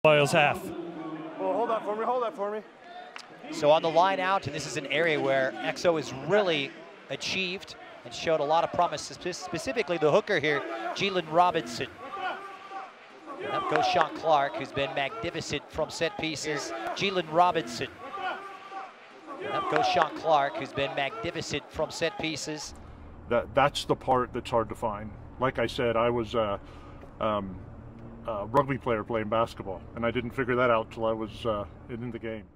Royals half. Well, hold that for me. So on the line out, and this is an area where EXO has really achieved and showed a lot of promise, specifically the hooker here, Jalen Robinson. And up goes Sean Clark, who's been magnificent from set pieces. Jalen Robinson. And up goes Sean Clark, who's been magnificent from set pieces. That's the part that's hard to find. Like I said, I was a rugby player playing basketball, and I didn't figure that out till I was in the game.